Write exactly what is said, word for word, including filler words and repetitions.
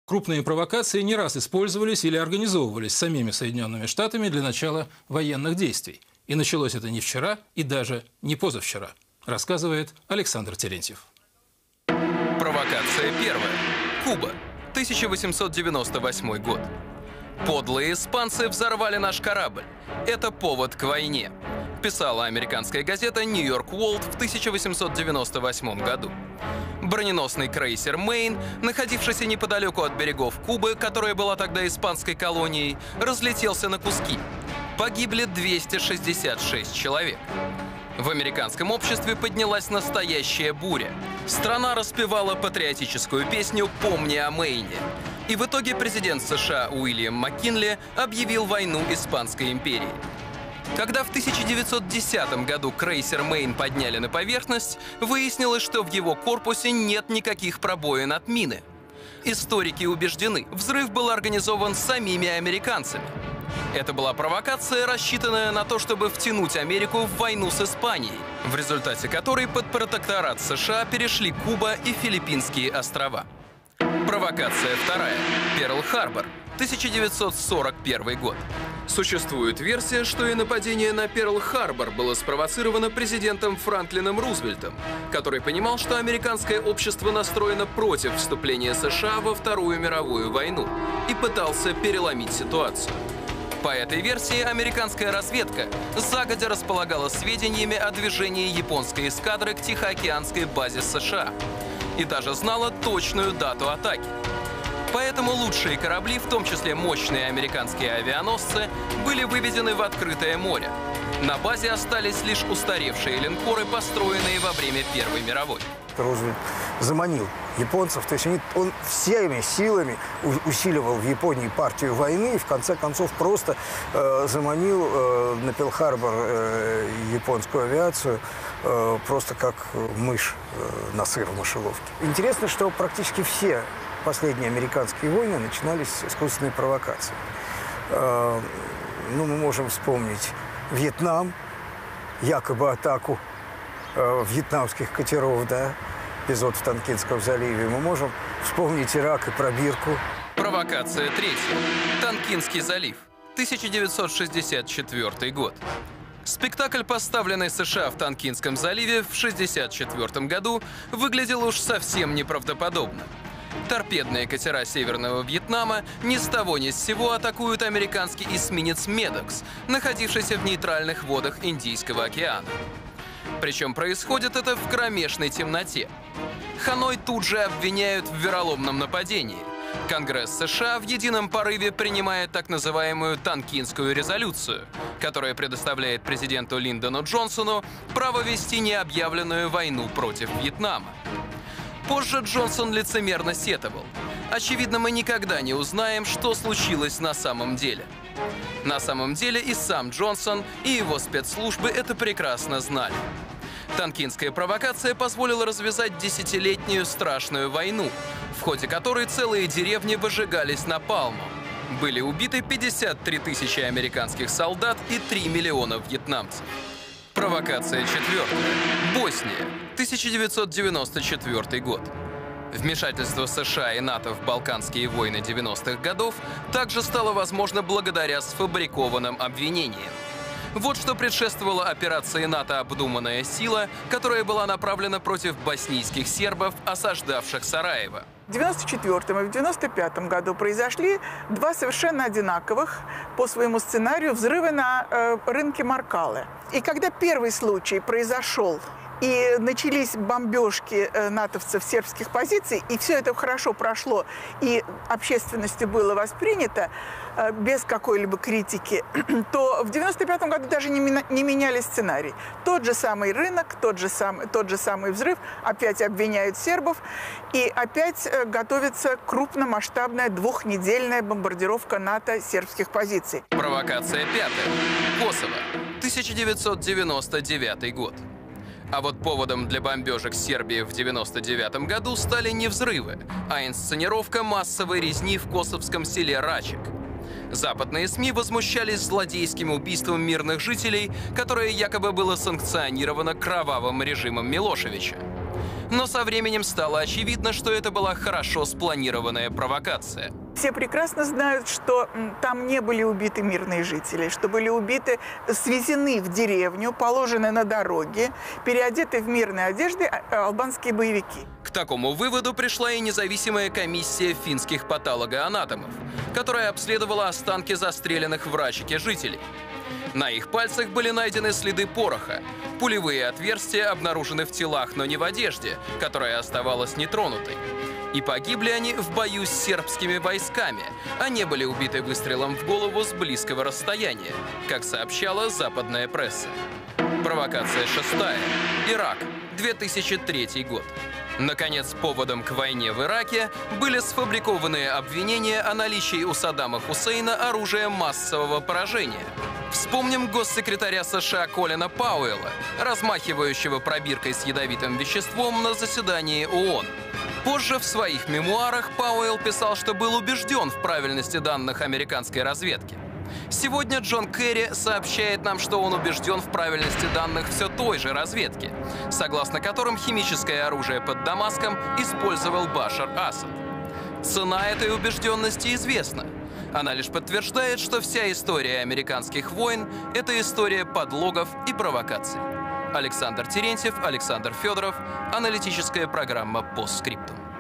Крупные провокации не раз использовались или организовывались самими Соединенными Штатами для начала военных действий. И началось это не вчера и даже не позавчера, рассказывает Александр Терентьев. Провокация первая. Куба. тысяча восемьсот девяносто восьмой год. Подлые испанцы взорвали наш корабль. Это повод к войне, писала американская газета «Нью-Йорк Уорлд» в тысяча восемьсот девяносто восьмом году. Броненосный крейсер «Мэйн», находившийся неподалеку от берегов Кубы, которая была тогда испанской колонией, разлетелся на куски. Погибли двести шестьдесят шесть человек. В американском обществе поднялась настоящая буря. Страна распевала патриотическую песню «Помни о Мэйне». И в итоге президент США Уильям Маккинли объявил войну Испанской империи. Когда в тысяча девятьсот десятом году крейсер «Мэйн» подняли на поверхность, выяснилось, что в его корпусе нет никаких пробоин от мины. Историки убеждены, взрыв был организован самими американцами. Это была провокация, рассчитанная на то, чтобы втянуть Америку в войну с Испанией, в результате которой под протекторат США перешли Куба и Филиппинские острова. Провокация вторая. Перл-Харбор. тысяча девятьсот сорок первый год. Существует версия, что и нападение на Перл-Харбор было спровоцировано президентом Франклином Рузвельтом, который понимал, что американское общество настроено против вступления США во Вторую мировую войну и пытался переломить ситуацию. По этой версии, американская разведка загодя располагала сведениями о движении японской эскадры к Тихоокеанской базе США и даже знала точную дату атаки. Поэтому лучшие корабли, в том числе мощные американские авианосцы, были выведены в открытое море. На базе остались лишь устаревшие линкоры, построенные во время Первой мировой. Рузвельт заманил японцев, то есть они, он всеми силами усиливал в Японии партию войны и в конце концов просто э, заманил э, на Перл-Харбор э, японскую авиацию э, просто как мышь э, на сыр в мышеловке. Интересно, что практически все последние американские войны начинались с искусственной провокации. Э, ну, мы можем вспомнить Вьетнам, якобы атаку э, вьетнамских катеров, да, эпизод в Танкинском заливе. Мы можем вспомнить Ирак и пробирку. Провокация третья. Танкинский залив. тысяча девятьсот шестьдесят четвёртый год. Спектакль, поставленный США в Танкинском заливе в шестьдесят четвёртом году, выглядел уж совсем неправдоподобно. Торпедные катера Северного Вьетнама ни с того ни с сего атакуют американский эсминец «Медокс», находившийся в нейтральных водах Индийского океана. Причем происходит это в кромешной темноте. Ханой тут же обвиняют в вероломном нападении. Конгресс США в едином порыве принимает так называемую Танкинскую резолюцию, которая предоставляет президенту Линдону Джонсону право вести необъявленную войну против Вьетнама. Позже Джонсон лицемерно сетовал. Очевидно, мы никогда не узнаем, что случилось на самом деле. На самом деле и сам Джонсон, и его спецслужбы это прекрасно знали. Танкинская провокация позволила развязать десятилетнюю страшную войну, в ходе которой целые деревни выжигались напалмом. Были убиты пятьдесят три тысячи американских солдат и три миллиона вьетнамцев. Провокация четвертая. Босния. тысяча девятьсот девяносто четвёртый год. Вмешательство США и НАТО в Балканские войны девяностых годов также стало возможно благодаря сфабрикованным обвинениям. Вот что предшествовало операции НАТО «Обдуманная сила», которая была направлена против боснийских сербов, осаждавших Сараево. В девяносто четвёртом и в девяносто пятом году произошли два совершенно одинаковых по своему сценарию взрыва на э, рынке Маркалы. И когда первый случай произошел, и начались бомбежки э, натовцев сербских позиций, и все это хорошо прошло, и общественностью было воспринято э, без какой-либо критики, то в девяносто пятом году даже не, не меняли сценарий. Тот же самый рынок, тот же самый, тот же самый взрыв, опять обвиняют сербов, и опять э, готовится крупномасштабная двухнедельная бомбардировка НАТО сербских позиций. Провокация пятая. Косово. тысяча девятьсот девяносто девятый год. А вот поводом для бомбежек Сербии в девяносто девятом году стали не взрывы, а инсценировка массовой резни в косовском селе Рачек. Западные СМИ возмущались злодейским убийством мирных жителей, которое якобы было санкционировано кровавым режимом Милошевича. Но со временем стало очевидно, что это была хорошо спланированная провокация. Все прекрасно знают, что там не были убиты мирные жители, что были убиты, свезены в деревню, положены на дороге, переодеты в мирные одежды албанские боевики. К такому выводу пришла и независимая комиссия финских патологоанатомов, которая обследовала останки застреленных в Рачике жителей. На их пальцах были найдены следы пороха. Пулевые отверстия обнаружены в телах, но не в одежде, которая оставалась нетронутой. И погибли они в бою с сербскими войсками, а не были убиты выстрелом в голову с близкого расстояния, как сообщала западная пресса. Провокация шестая. Ирак. две тысячи третий год. Наконец, поводом к войне в Ираке были сфабрикованные обвинения о наличии у Саддама Хусейна оружия массового поражения. Вспомним госсекретаря США Колина Пауэлла, размахивающего пробиркой с ядовитым веществом на заседании ООН. Позже в своих мемуарах Пауэлл писал, что был убежден в правильности данных американской разведки. Сегодня Джон Керри сообщает нам, что он убежден в правильности данных все той же разведки, согласно которым химическое оружие под Дамаском использовал Башар Асад. Цена этой убежденности известна. Она лишь подтверждает, что вся история американских войн – это история подлогов и провокаций. Александр Терентьев, Александр Федоров. Аналитическая программа «Постскриптум».